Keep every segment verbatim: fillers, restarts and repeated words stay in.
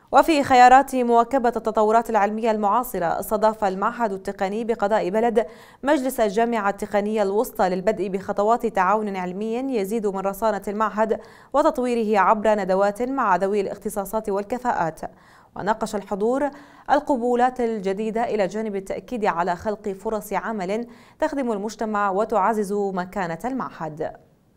وفي خيارات مواكبة التطورات العلمية المعاصرة، استضاف المعهد التقني بقضاء بلد مجلس الجامعة التقنية الوسطى للبدء بخطوات تعاون علمي يزيد من رصانة المعهد وتطويره عبر ندوات مع ذوي الاختصاصات والكفاءات. وناقش الحضور القبولات الجديدة إلى جانب التأكيد على خلق فرص عمل تخدم المجتمع وتعزز مكانة المعهد.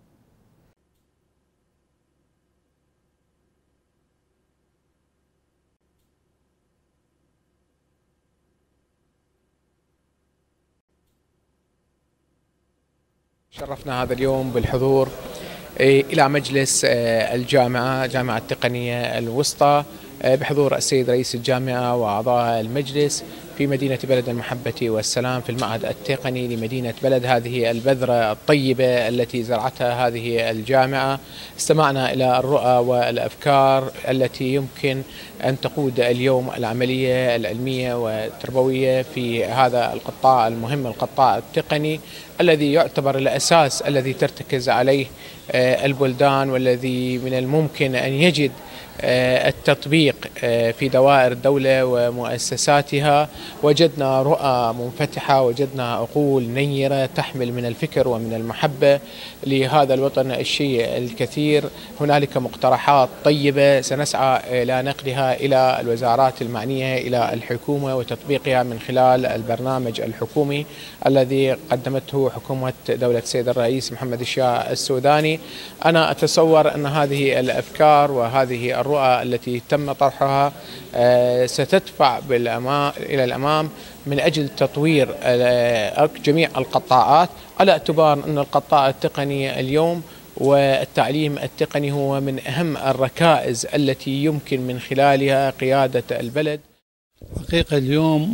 شرفنا هذا اليوم بالحضور إلى مجلس الجامعة جامعة التقنية الوسطى بحضور السيد رئيس الجامعة وأعضاء المجلس في مدينة بلد المحبة والسلام في المعهد التقني لمدينة بلد. هذه البذرة الطيبة التي زرعتها هذه الجامعة. استمعنا إلى الرؤى والأفكار التي يمكن أن تقود اليوم العملية العلمية والتربوية في هذا القطاع المهم، القطاع التقني الذي يعتبر الأساس الذي ترتكز عليه البلدان، والذي من الممكن أن يجد التطبيق في دوائر الدولة ومؤسساتها. وجدنا رؤى منفتحة، وجدنا عقول نيرة تحمل من الفكر ومن المحبة لهذا الوطن الشيء الكثير. هنالك مقترحات طيبة سنسعى إلى نقلها إلى الوزارات المعنية، إلى الحكومة، وتطبيقها من خلال البرنامج الحكومي الذي قدمته حكومة دولة السيد الرئيس محمد الشاه السوداني. أنا أتصور أن هذه الأفكار وهذه الرؤى التي تم طرحها ستدفع إلى الأمام من أجل تطوير جميع القطاعات، على اعتبار أن القطاع التقني اليوم والتعليم التقني هو من أهم الركائز التي يمكن من خلالها قيادة البلد. حقيقة اليوم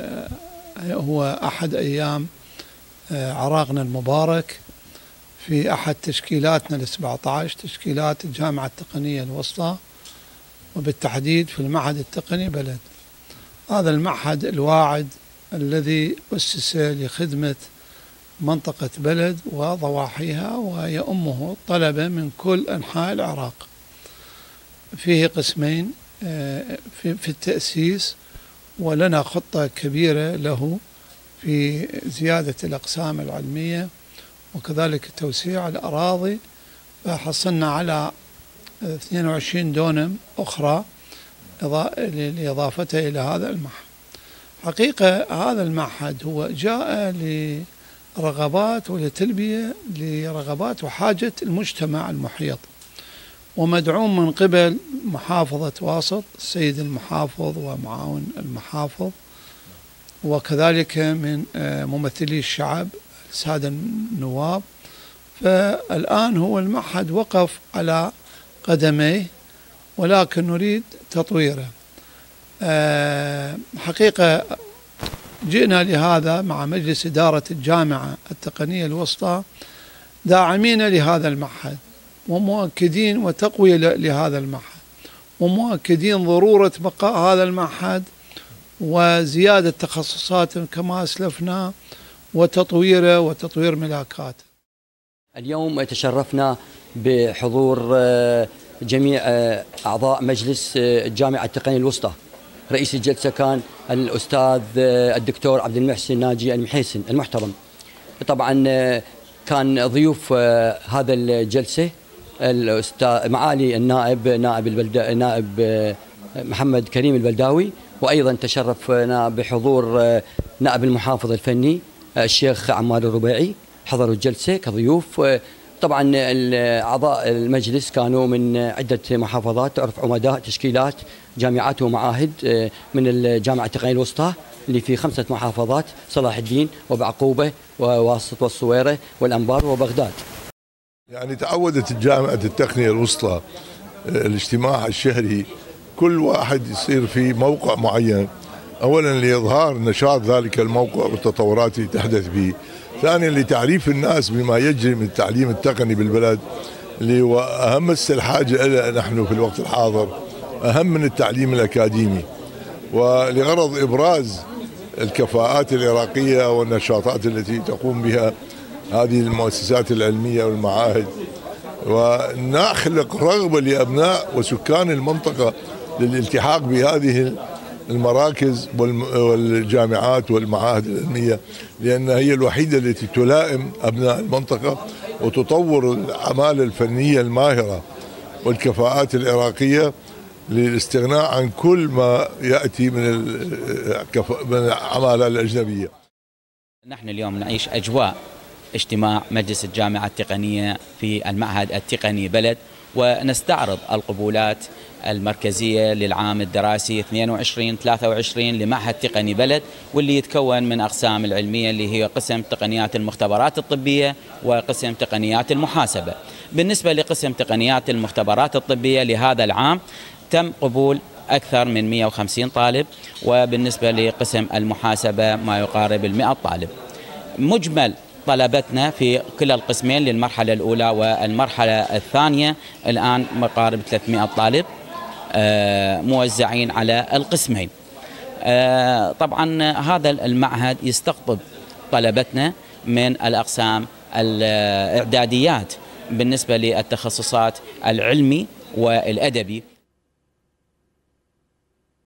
هو أحد أيام عراقنا المبارك في أحد تشكيلاتنا السبعة عشر تشكيلات الجامعة التقنية الوسطى، وبالتحديد في المعهد التقني بلد. هذا المعهد الواعد الذي أسس لخدمة منطقة بلد وضواحيها، ويؤمه طلبة من كل أنحاء العراق. فيه قسمين في التأسيس، ولنا خطة كبيرة له في زيادة الأقسام العلمية وكذلك توسيع الأراضي. فحصلنا على اثنين وعشرين دونم أخرى لإضافتها إلى هذا المعهد. حقيقة هذا المعهد هو جاء لرغبات ولتلبية لرغبات وحاجة المجتمع المحيط، ومدعوم من قبل محافظة واسط السيد المحافظ ومعاون المحافظ، وكذلك من ممثلي الشعب السادة النواب. فالآن هو المعهد وقف على قدميه، ولكن نريد تطويره. حقيقة جئنا لهذا مع مجلس إدارة الجامعة التقنية الوسطى داعمين لهذا المعهد، ومؤكدين وتقوية لهذا المعهد، ومؤكدين ضرورة بقاء هذا المعهد وزيادة تخصصاته كما أسلفنا، وتطويره وتطوير ملاكاته. اليوم تشرفنا بحضور جميع أعضاء مجلس الجامعة التقنية الوسطى. رئيس الجلسة كان الأستاذ الدكتور عبد المحسن ناجي المحيسن المحترم. طبعا كان ضيوف هذا الجلسة الأستاذ معالي النائب نائب البلد نائب محمد كريم البلداوي، وأيضا تشرفنا بحضور نائب المحافظ الفني الشيخ عمار الربيعي، حضروا الجلسة كضيوف. طبعا أعضاء المجلس كانوا من عدة محافظات، تعرف عمداء تشكيلات جامعات ومعاهد من الجامعة التقنية الوسطى اللي في خمسة محافظات: صلاح الدين وبعقوبة وواسط والصويرة والأنبار وبغداد. يعني تعودت الجامعة التقنية الوسطى الاجتماع الشهري كل واحد يصير في موقع معين، أولا لإظهار نشاط ذلك الموقع والتطورات اللي تحدث به، ثانيا لتعريف الناس بما يجري من التعليم التقني بالبلد، اللي هو أهم الحاجة إلى نحن في الوقت الحاضر، أهم من التعليم الأكاديمي، ولغرض إبراز الكفاءات العراقية والنشاطات التي تقوم بها هذه المؤسسات العلمية والمعاهد، ونخلق رغبة لأبناء وسكان المنطقة للالتحاق بهذه المراكز والجامعات والمعاهد العلمية، لأنها هي الوحيدة التي تلائم أبناء المنطقة وتطور الأعمال الفنية الماهرة والكفاءات العراقية للاستغناء عن كل ما يأتي من العمالة الأجنبية. نحن اليوم نعيش أجواء اجتماع مجلس الجامعة التقنية في المعهد التقني بلد، ونستعرض القبولات المركزية للعام الدراسي اثنين وعشرين ثلاثة وعشرين لمعهد تقني بلد، واللي يتكون من أقسام العلمية اللي هي قسم تقنيات المختبرات الطبية وقسم تقنيات المحاسبة. بالنسبة لقسم تقنيات المختبرات الطبية لهذا العام تم قبول أكثر من مئة وخمسين طالب، وبالنسبة لقسم المحاسبة ما يقارب المئة طالب. مجمل طلبتنا في كلا القسمين للمرحلة الأولى والمرحلة الثانية الآن مقارب ثلاثمئة طالب موزعين على القسمين. طبعا هذا المعهد يستقطب طلبتنا من الأقسام الإعداديات بالنسبة للتخصصات العلمي والأدبي.